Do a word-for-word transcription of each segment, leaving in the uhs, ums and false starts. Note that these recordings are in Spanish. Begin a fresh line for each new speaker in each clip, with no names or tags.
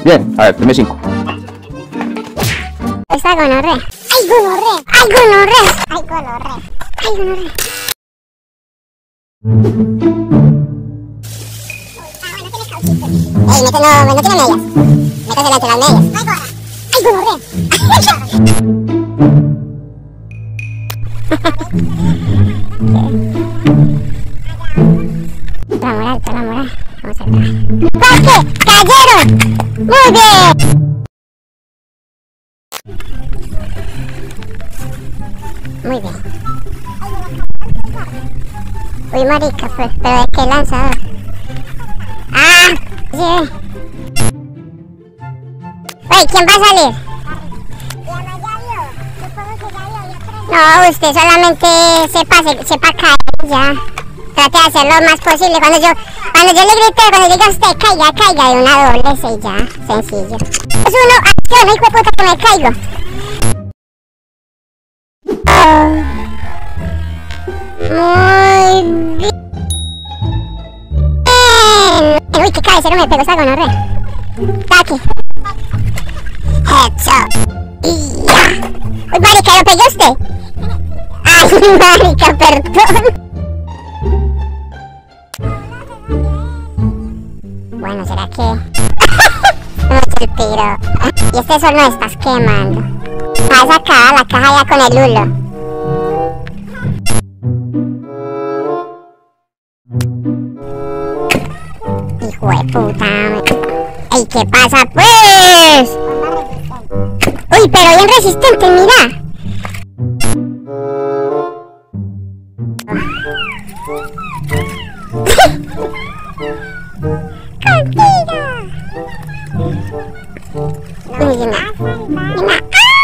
Bien, a ver, deme cinco.
Está gonorrea. ¡Ay, gonorrea! ¡Ay, gonorrea! ¡Ay, gonorrea! ¡Ay, gonorrea! Ey, mételo, no tiene medias. Métesela entre las medias. ¡Ay, gonorrea! La moral, la moral. Vamos a ver. ¡Bosque! ¡Cayeron! ¡Muy bien! Muy bien. Uy, marica, pues, pero ¿de qué lanzador? ¡Ah! Sí. Oye, ¿quién va a salir? No, usted solamente sepa, se, sepa caer ya. Trate de hacer lo más posible. Cuando yo, cuando yo le grite, cuando diga usted caiga, caiga de una doble, y ya, sencillo. Es uno, acción, hijo de puta que me caigo. Oh. Muy bien. Uy, qué cabecero me pegó esa gonorrea. Taque. Headshot. Y ya. Uy, marica, ¿lo pegó usted? Ay, marica, perdón. Bueno, ¿será que...? No se el tiro. Y este sol no estás quemando. Vas a sacar la caja ya con el hulo. Hijo de puta. Ey, ¿qué pasa pues? Uy, pero bien resistente, mira. ¡Cantida! Uy, mira. Mira.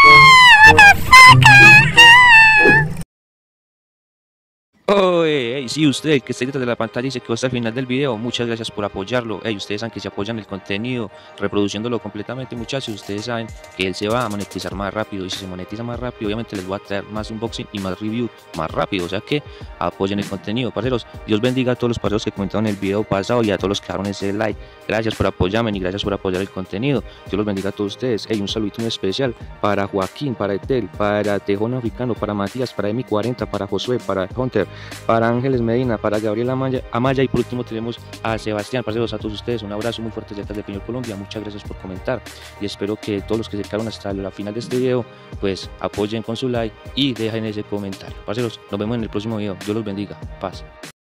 Oh, hey, hey, sí, usted que está detrás de la pantalla y se quedó hasta el final del video, muchas gracias por apoyarlo. Hey, ustedes saben que se apoyan el contenido reproduciéndolo completamente, muchachos. Ustedes saben que él se va a monetizar más rápido, y si se monetiza más rápido, obviamente les voy a traer más unboxing y más review más rápido. O sea que apoyen el contenido, parceros. Dios bendiga a todos los parceros que comentaron el video pasado y a todos los que dejaron ese like. Gracias por apoyarme y gracias por apoyar el contenido. Dios los bendiga a todos ustedes. Hey, un saludito muy especial para Joaquín, para Etel, para Tejón Africano, para Matías, para Emi cuarenta, para Josué, para Hunter, para Ángeles Medina, para Gabriel Amaya, Amaya y por último tenemos a Sebastián. Parceros, a todos ustedes un abrazo muy fuerte desde Peñol, Colombia. Muchas gracias por comentar y espero que todos los que se quedaron hasta la final de este video pues apoyen con su like y dejen ese comentario. Parceros, nos vemos en el próximo video. Dios los bendiga. Paz.